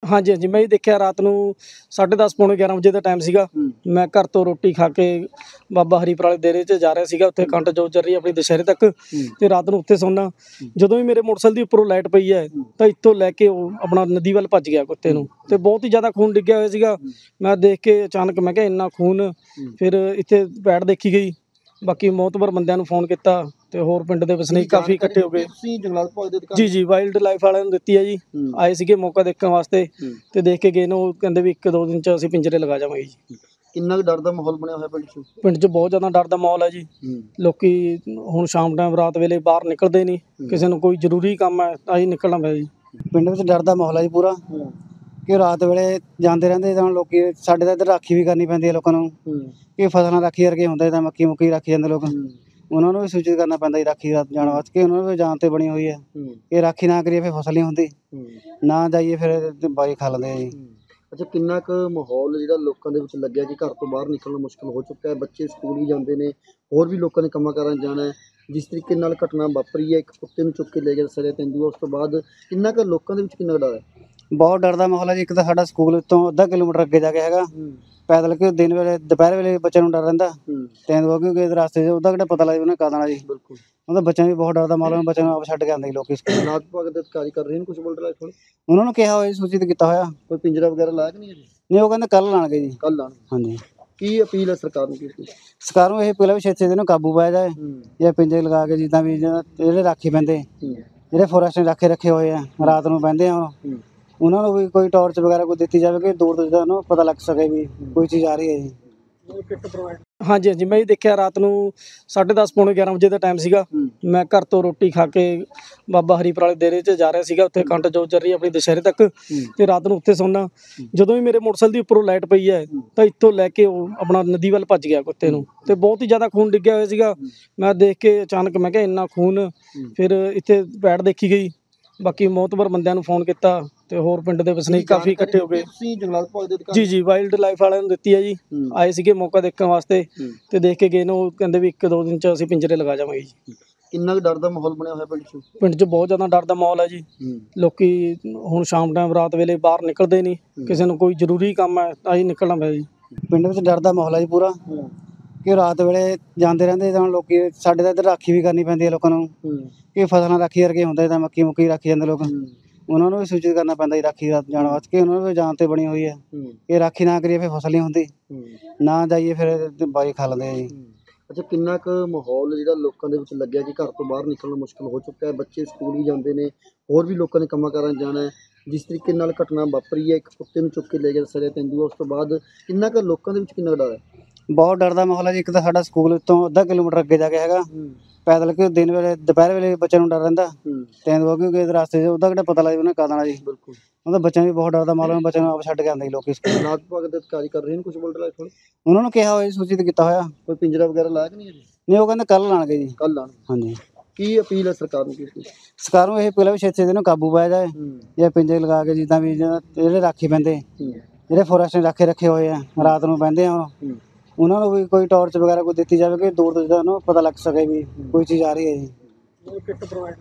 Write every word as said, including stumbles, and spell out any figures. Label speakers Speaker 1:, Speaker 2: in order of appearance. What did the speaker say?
Speaker 1: हाँ जी, हाँ जी, मैं ही देखिਆ रात ਨੂੰ साढ़े दस पौने ग्यारह ਵਜੇ ਦਾ ਟਾਈਮ ਸੀਗਾ। ਮੈਂ ਘਰ ਤੋਂ ਰੋਟੀ ਖਾ ਕੇ ਬਾਬਾ ਹਰੀਪੁਰ ਵਾਲੇ ਡੇਰੇ 'ਚ ਜਾ ਰਿਹਾ ਸੀਗਾ, ਉੱਥੇ ਅਖੰਡ ਜੋਤ ਚੱਲ ਰਹੀ ਆਪਣੀ ਦੁਸਹਿਰੇ ਤੱਕ, ਤੇ ਰਾਤ ਨੂੰ ਉੱਥੇ ਸੌਂਦਾ। ਜਦੋਂ ਵੀ ਮੇਰੇ ਮੋਟਰਸਾਈਕਲ ਦੀ ਉੱਪਰੋਂ ਲਾਈਟ ਪਈ ਹੈ ਤਾਂ ਇੱਥੋਂ ਲੈ ਕੇ ਉਹ ਆਪਣਾ ਨਦੀ ਵੱਲ ਭੱਜ ਗਿਆ ਕੁੱਤੇ ਨੂੰ, ਤੇ ਬਹੁਤ ਹੀ ਜ਼ਿਆਦਾ ਖੂਨ ਡਿੱਗਿਆ ਹੋਇਆ ਸੀਗਾ। ਮੈਂ ਦੇਖ ਕੇ ਅਚਾਨਕ ਮੈਂ ਕਿਹਾ ਇੰਨਾ ਖੂਨ, ਫਿਰ ਇੱਥੇ ਪੈੜ ਦੇਖੀ ਗਈ। ਬਾਕੀ ਮੌਤਬਰ ਬੰਦਿਆਂ ਨੂੰ ਫੋਨ ਕੀਤਾ ਤੇ ਹੋਰ ਪਿੰਡ ਦੇ ਵਸਨੀਕ ਕਾਫੀ ਇਕੱਠੇ ਹੋ ਗਏ।
Speaker 2: ਤੁਸੀਂ ਜੰਗਲਾਤ ਵਿਭਾਗ ਦੇ ਅਧਿਕਾਰੀ?
Speaker 1: ਜੀ ਜੀ, ਵਾਈਲਡ ਲਾਈਫ ਵਾਲਿਆਂ ਨੂੰ ਦਿੱਤੀ ਹੈ ਜੀ, ਆਏ ਸੀਗੇ ਮੌਕਾ ਦੇਖਣ ਵਾਸਤੇ ਤੇ ਦੇਖ ਕੇ ਗਏ ਨੇ। ਉਹ ਕਹਿੰਦੇ ਵੀ ਇੱਕ ਦੋ ਦਿਨ 'ਚ ਅਸੀਂ ਪਿੰਜਰੇ ਲਗਾ ਜਾਵਾਂਗੇ ਜੀ।
Speaker 2: ਕਿੰਨਾ ਕੁ ਡਰ ਦਾ ਮਾਹੌਲ ਬਣਿਆ ਹੋਇਆ ਪਿੰਡ 'ਚ?
Speaker 1: ਪਿੰਡ 'ਚ ਬਹੁਤ ਜ਼ਿਆਦਾ ਡਰ ਦਾ ਮਾਹੌਲ ਹੈ ਜੀ। ਲੋਕੀ ਹੁਣ ਸ਼ਾਮ ਟਾਈਮ ਰਾਤ ਵੇਲੇ ਬਾਹਰ ਨਿਕਲਦੇ ਨਹੀਂ, ਕਿਸੇ ਨੂੰ ਕੋਈ ਜ਼ਰੂਰੀ ਕੰਮ ਹੈ ਤਾਂ ਹੀ ਨਿਕਲਣਾ ਪਿਆ ਜੀ।
Speaker 3: ਪਿੰਡ ਵਿੱਚ ਡਰ ਦਾ ਮਾਹੌਲ ਹੈ ਜੀ ਪੂਰਾ, ਕਿ ਰਾਤ ਵੇਲੇ ਜਾਂਦੇ ਰਹਿੰਦੇ ਤਾਂ ਲੋਕੀ। ਸਾਡੇ ਤਾਂ ਇੱਧਰ ਰਾਖੀ ਵੀ ਕਰਨੀ ਪੈਂਦੀ ਹੈ ਲੋਕਾਂ ਨੂੰ, ਕਿ ਫਸਲਾਂ ਰਾਖੀ ਕਰਕੇ ਹੁੰਦਾ ਤਾਂ ਮੱਕੀ ਮੁੱਕੀ ਰੱਖੀ ਜਾਂਦੇ ਲੋਕ, ਉਹਨਾਂ ਨੂੰ ਵੀ ਸੂਚਿਤ ਕਰਨਾ ਪੈਂਦਾ ਜੀ ਰਾਖੀ ਜਾਣ ਵਾਸਤੇ, ਕਿ ਉਹਨਾਂ ਨੂੰ ਵੀ ਜਾਨ ਤੇ ਬਣੀ ਹੋਈ ਹੈ ਕਿ ਰਾਖੀ ਨਾ ਕਰੀਏ ਫਿਰ ਫਸਲ ਨਹੀਂ ਹੁੰਦੀ, ਨਾ ਜਾਈਏ ਫਿਰ ਬਾਈ ਖਾ ਲੈਂਦੇ ਆ ਜੀ।
Speaker 2: ਅੱਛਾ, ਕਿੰਨਾ ਕੁ ਮਾਹੌਲ ਜਿਹੜਾ ਲੋਕਾਂ ਦੇ ਵਿੱਚ ਲੱਗਿਆ ਕਿ ਘਰ ਤੋਂ ਬਾਹਰ ਨਿਕਲਣਾ ਮੁਸ਼ਕਲ ਹੋ ਚੁੱਕਾ ਹੈ? ਬੱਚੇ ਸਕੂਲ ਵੀ ਜਾਂਦੇ ਨੇ, ਹੋਰ ਵੀ ਲੋਕਾਂ ਨੇ ਕੰਮਾਂ ਕਾਰਾਂ ਜਾਣਾ ਹੈ। ਜਿਸ ਤਰੀਕੇ ਨਾਲ ਘਟਨਾ ਵਾਪਰੀ ਹੈ, ਇੱਕ ਕੁੱਤੇ ਨੂੰ ਚੁੱਕ ਕੇ ਲੈ ਗਿਆ ਸਰਿਆ ਤੇਂਦੂਆ, ਉਸ ਤੋਂ ਬਾਅਦ ਕਿੰਨਾ ਕੁ ਲੋਕਾਂ ਦੇ ਵਿੱਚ ਕਿੰਨਾ ਕੁ ਡਰ ਹੈ?
Speaker 3: ਬਹੁਤ ਡਰ ਦਾ ਮਾਹੌਲ ਹੈ ਜੀ। ਇੱਕ ਤਾਂ ਸਾਡਾ ਸਕੂਲ ਤੋਂ ਅੱਧਾ ਕਿਲੋਮੀਟਰ ਅੱਗੇ ਜਾ ਕੇ ਹੈਗਾ, ਪੈਦਲ ਕਿ ਦਿਨ ਵੇਲੇ ਦੁਪਹਿਰ ਵੇਲੇ ਬੱਚਿਆਂ ਨੂੰ ਡਰ ਰਹਿੰਦਾ ਤੇਂਦੂਆ, ਕਿਉਂਕਿ ਰਸਤੇ 'ਚ ਉਹਦਾ ਕਿਹੜਾ ਪਤਾ ਲੱਗਦਾ ਉਹਨੇ ਕਦ ਆਉਣਾ ਜੀ।
Speaker 2: ਬਿਲਕੁਲ,
Speaker 3: ਉਹਦਾ ਬੱਚਿਆਂ ਵੀ ਬਹੁਤ ਡਰ ਦਾ ਮਾਹੌਲ, ਬੱਚਿਆਂ ਨੂੰ ਆਪ ਛੱਡ ਕੇ ਆਉਂਦੇ ਲੋਕੀ ਸਕੂਲ।
Speaker 2: ਜੰਗਲਾਤ ਵਿਭਾਗ ਦੇ ਅਧਿਕਾਰੀ ਕਰ ਰਹੇ ਨੇ ਕੁਝ ਬੋਲ ਰਿਹਾ?
Speaker 3: ਉਹਨਾਂ ਨੂੰ ਕਿਹਾ ਹੋਇਆ, ਸੂਚਿਤ ਕੀਤਾ ਹੋਇਆ।
Speaker 2: ਕੋਈ ਪਿੰਜਰਾ ਵਗੈਰਾ ਲਾਇਆ ਕਿ ਨਹੀਂ ਅਜੇ?
Speaker 3: ਨਹੀਂ, ਉਹ ਕਹਿੰਦੇ ਕੱਲ੍ਹ ਲਾਉਣਗੇ ਜੀ।
Speaker 2: ਕੱਲ੍ਹ ਲਾਉਣਗੇ?
Speaker 3: ਹਾਂਜੀ।
Speaker 2: ਕੀ ਅਪੀਲ ਹੈ ਸਰਕਾਰ ਨੂੰ? ਕੀ
Speaker 3: ਸਰਕਾਰ ਨੂੰ ਇਹ ਪਹਿਲਾਂ ਵੀ ਛੇਤੀ ਇਹਨੂੰ ਕਾਬੂ ਪਾਇਆ ਜਾਏ, ਜਾਂ ਪਿੰਜਰੇ ਲਗਾ ਕੇ, ਜਿੱਦਾਂ ਵੀ ਜਿਹੜੇ ਰਾਖੀ ਪੈਂਦੇ, ਜਿਹੜੇ ਫੋਰੈਸਟ ਨੇ ਰਾਖੇ ਰੱਖੇ ਹੋਏ ਆ, ਰਾਤ ਨੂੰ ਬਹਿੰਦੇ ਆ, ਉਹਨਾਂ ਨੂੰ ਵੀ ਕੋਈ ਟਾਰਚ ਵਗੈਰਾ ਕੋਈ ਦਿੱਤੀ ਜਾਵੇ ਕਿ ਦੂਰ ਤੋਂ ਉਹਨੂੰ ਪਤਾ ਲੱਗ ਸਕੇ ਵੀ ਕੋਈ ਚੀਜ਼ ਆ ਰਹੀ ਹੈ ਜੀ।
Speaker 1: हाँ जी, हाँ जी, मैं ही देखिਆ ਰਾਤ ਨੂੰ ਸਾਢੇ ਦਸ ਪੌਣੇ ਗਿਆਰਾਂ ਵਜੇ ਦਾ ਟਾਈਮ ਸੀਗਾ। ਮੈਂ ਘਰ ਤੋਂ ਰੋਟੀ ਖਾ ਕੇ ਬਾਬਾ ਹਰੀਪੁਰ ਵਾਲੇ ਡੇਰੇ 'ਚ ਜਾ ਰਿਹਾ ਸੀਗਾ, ਉੱਥੇ ਅਖੰਡ ਜੋਤ ਚੱਲ ਰਹੀ ਆਪਣੀ ਦੁਸਹਿਰੇ ਤੱਕ, ਤੇ ਰਾਤ ਨੂੰ ਉੱਥੇ ਸੌਂਦਾ। ਜਦੋਂ ਵੀ ਮੇਰੇ ਮੋਟਰਸਾਈਕਲ ਦੀ ਉੱਪਰੋਂ ਲਾਈਟ ਪਈ ਹੈ ਤਾਂ ਇੱਥੋਂ ਲੈ ਕੇ ਉਹ ਆਪਣਾ ਨਦੀ ਵੱਲ ਭੱਜ ਗਿਆ ਕੁੱਤੇ ਨੂੰ, ਤੇ ਬਹੁਤ ਹੀ ਜ਼ਿਆਦਾ ਖੂਨ ਡਿੱਗਿਆ ਹੋਇਆ ਸੀਗਾ। ਮੈਂ ਦੇਖ ਕੇ ਅਚਾਨਕ ਮੈਂ ਕਿਹਾ ਇੰਨਾ ਖੂਨ, ਫਿਰ ਇੱਥੇ ਪੈੜ ਦੇਖੀ ਗਈ। ਬਾਕੀ ਮੌਤਬਰ ਬੰਦਿਆਂ ਨੂੰ ਫੋਨ ਕੀਤਾ ਤੇ ਹੋਰ ਪਿੰਡ ਦੇ ਵਸਨੀਕ ਕਾਫੀ ਇਕੱਠੇ ਹੋ ਗਏ।
Speaker 2: ਤੁਸੀਂ ਜੰਗਲਾਤ ਵਿਭਾਗ ਦੇ ਅਧਿਕਾਰੀ?
Speaker 1: ਜੀ ਜੀ, ਵਾਈਲਡ ਲਾਈਫ ਵਾਲਿਆਂ ਨੂੰ ਦਿੱਤੀ ਹੈ ਜੀ, ਆਏ ਸੀਗੇ ਮੌਕਾ ਦੇਖਣ ਵਾਸਤੇ ਤੇ ਦੇਖ ਕੇ ਗਏ ਨੇ। ਉਹ ਕਹਿੰਦੇ ਵੀ ਇੱਕ ਦੋ ਦਿਨ 'ਚ ਅਸੀਂ ਪਿੰਜਰੇ ਲਗਾ ਜਾਵਾਂਗੇ ਜੀ।
Speaker 2: ਕਿੰਨਾ ਕੁ ਡਰ ਦਾ ਮਾਹੌਲ ਬਣਿਆ ਹੋਇਆ ਪਿੰਡ 'ਚ?
Speaker 1: ਪਿੰਡ 'ਚ ਬਹੁਤ ਜ਼ਿਆਦਾ ਡਰ ਦਾ ਮਾਹੌਲ ਹੈ ਜੀ। ਲੋਕੀ ਹੁਣ ਸ਼ਾਮ ਟਾਈਮ ਰਾਤ ਵੇਲੇ ਬਾਹਰ ਨਿਕਲਦੇ ਨਹੀਂ, ਕਿਸੇ ਨੂੰ ਕੋਈ ਜ਼ਰੂਰੀ ਕੰਮ ਹੈ ਤਾਂ ਹੀ ਨਿਕਲਣਾ ਪਿਆ ਜੀ।
Speaker 3: ਪਿੰਡ ਵਿੱਚ ਡਰ ਦਾ ਮਾਹੌਲ ਹੈ ਜੀ ਪੂਰਾ, ਕਿ ਰਾਤ ਵੇਲੇ ਜਾਂਦੇ ਰਹਿੰਦੇ ਤਾਂ ਲੋਕੀ। ਸਾਡੇ ਤਾਂ ਇੱਧਰ ਰਾਖੀ ਵੀ ਕਰਨੀ ਪੈਂਦੀ ਹੈ ਲੋਕਾਂ ਨੂੰ, ਕਿ ਫਸਲਾਂ ਰਾਖੀ ਕਰਕੇ ਹੁੰਦਾ ਤਾਂ ਮੱਕੀ ਮੁੱਕੀ ਰੱਖੀ ਜਾਂਦੇ ਲੋਕ, ਉਹਨਾਂ ਨੂੰ ਵੀ ਸੂਚਿਤ ਕਰਨਾ ਪੈਂਦਾ ਜੀ ਰਾਖੀ ਜਾਣ ਵਾਸਤੇ, ਕਿ ਉਹਨਾਂ ਨੂੰ ਵੀ ਜਾਨ ਤੇ ਬਣੀ ਹੋਈ ਹੈ ਕਿ ਰਾਖੀ ਨਾ ਕਰੀਏ ਫਿਰ ਫਸਲ ਨਹੀਂ ਹੁੰਦੀ, ਨਾ ਜਾਈਏ ਫਿਰ ਬਾਈ ਖਾ ਲੈਂਦੇ ਆ ਜੀ।
Speaker 2: ਅੱਛਾ, ਕਿੰਨਾ ਕੁ ਮਾਹੌਲ ਜਿਹੜਾ ਲੋਕਾਂ ਦੇ ਵਿੱਚ ਲੱਗਿਆ ਕਿ ਘਰ ਤੋਂ ਬਾਹਰ ਨਿਕਲਣਾ ਮੁਸ਼ਕਲ ਹੋ ਚੁੱਕਾ ਹੈ? ਬੱਚੇ ਸਕੂਲ ਵੀ ਜਾਂਦੇ ਨੇ, ਹੋਰ ਵੀ ਲੋਕਾਂ ਨੇ ਕੰਮਾਂ ਕਾਰਾਂ ਜਾਣਾ ਹੈ। ਜਿਸ ਤਰੀਕੇ ਨਾਲ ਘਟਨਾ ਵਾਪਰੀ ਹੈ, ਇੱਕ ਕੁੱਤੇ ਨੂੰ ਚੁੱਕ ਕੇ ਲੈ ਗਿਆ ਸਰਿਆ ਤੇਂਦੂਆ, ਉਸ ਤੋਂ ਬਾਅਦ ਕਿੰਨਾ ਕੁ ਲੋਕਾਂ ਦੇ ਵਿੱਚ ਕਿੰਨਾ ਕੁ ਡਰ ਹੈ?
Speaker 3: ਬਹੁਤ ਡਰ ਦਾ ਮਾਹੌਲ ਹੈ ਜੀ। ਇੱਕ ਤਾਂ ਸਾਡਾ ਸਕੂਲ ਤੋਂ ਅੱਧਾ ਕਿਲੋਮੀਟਰ ਅੱਗੇ ਜਾ ਕੇ ਹੈਗਾ, ਪੈਦਲ ਕਿ ਦਿਨ ਵੇਲੇ ਦੁਪਹਿਰ ਵੇਲੇ ਬੱਚਿਆਂ ਨੂੰ ਡਰ ਰਹਿੰਦਾ ਤੇਂਦੂਆ, ਕਿਉਂਕਿ ਰਸਤੇ 'ਚ ਉਹਦਾ ਕਿਹੜਾ ਪਤਾ ਲੱਗਦਾ ਉਹਨੇ ਕਦ ਆਉਣਾ ਜੀ। ਬਿਲਕੁਲ, ਉਹਦਾ ਬੱਚਿਆਂ ਵੀ ਬਹੁਤ ਡਰ ਦਾ ਮਾਹੌਲ, ਬੱਚਿਆਂ ਨੂੰ ਆਪ ਛੱਡ ਕੇ ਆਉਂਦੇ ਲੋਕੀ ਸਕੂਲ।
Speaker 2: ਜੰਗਲਾਤ ਵਿਭਾਗ ਦੇ ਅਧਿਕਾਰੀ ਕਰ ਰਹੇ ਨੇ ਕੁਝ ਬੋਲ ਰਿਹਾ?
Speaker 3: ਉਹਨਾਂ ਨੂੰ ਕਿਹਾ ਹੋਇਆ, ਸੂਚਿਤ ਕੀਤਾ ਹੋਇਆ।
Speaker 2: ਕੋਈ ਪਿੰਜਰਾ ਵਗੈਰਾ ਲਾਇਆ ਕਿ ਨਹੀਂ ਅਜੇ?
Speaker 3: ਨਹੀਂ, ਉਹ ਕਹਿੰਦੇ ਕੱਲ੍ਹ ਲਾਉਣਗੇ ਜੀ।
Speaker 2: ਕੱਲ੍ਹ ਲਾਉਣਗੇ?
Speaker 3: ਹਾਂਜੀ।
Speaker 2: ਕੀ ਅਪੀਲ ਹੈ ਸਰਕਾਰ ਨੂੰ? ਕੀ
Speaker 3: ਸਰਕਾਰ ਨੂੰ ਇਹ ਪਹਿਲਾਂ ਵੀ ਛੇਤੀ ਇਹਨੂੰ ਕਾਬੂ ਪਾਇਆ ਜਾਏ, ਜਾਂ ਪਿੰਜਰੇ ਲਗਾ ਕੇ, ਜਿੱਦਾਂ ਵੀ ਜਿਹੜੇ ਰਾਖੀ ਪੈਂਦੇ, ਜਿਹੜੇ ਫੋਰੈਸਟ ਨੇ ਰਾਖੇ ਰੱਖੇ ਹੋਏ ਆ, ਰਾਤ ਨੂੰ ਬਹਿੰਦੇ ਆ, ਉਹਨਾਂ ਨੂੰ ਵੀ ਕੋਈ ਟਾਰਚ ਵਗੈਰਾ ਕੋਈ ਦਿੱਤੀ ਜਾਵੇ ਕਿ ਦੂਰ ਤੋਂ ਉਹਨੂੰ ਪਤਾ ਲੱਗ ਸਕੇ ਵੀ ਕੋਈ ਚੀਜ਼ ਆ ਰਹੀ ਹੈ ਜੀ।